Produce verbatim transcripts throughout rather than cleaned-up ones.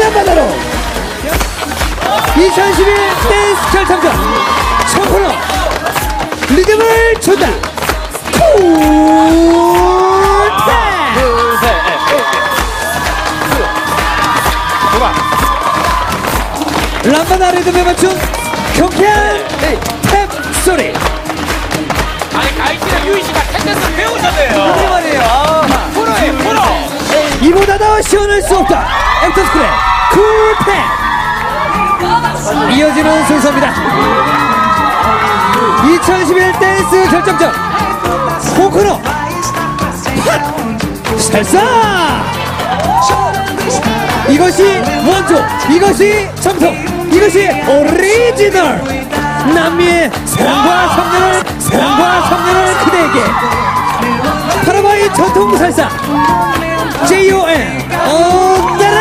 람바다로 이천십일 댄스 결정전 청코너 리듬을 준다. 람바다 리듬에 맞춘 경쾌한 탭 소리. 아니 가이씨랑 유이씨가 탭댄스 배우셨네요. 그게 말이에요. 아, 프로예요 프로. 이보다 더 시원할 수 없다. 애프터스쿨의 쿨탭. 이어지는 순서입니다. 이천십일 댄스 결정전 코코넛 살사. 이것이 원조, 이것이 정통, 이것이 오리지널. 남미의 사랑과 성령을 사랑과 성령을 그대에게. 파라과이 전통 살사 제이오엔 오따라.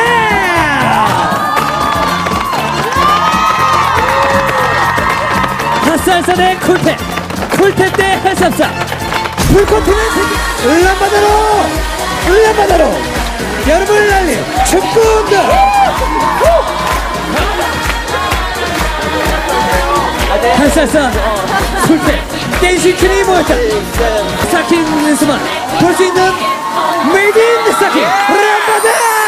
핫살사 대 쿨탭, 쿨탭 대 핫살사. 불꽃튀는 세계 람바다로 람바다로 여러분을 날린 축구운동. 핫살사 쿨탭 댄시퀸이 모였다. 스타킹에서만 볼 수 있는 메이드 인 스타킹 람바다.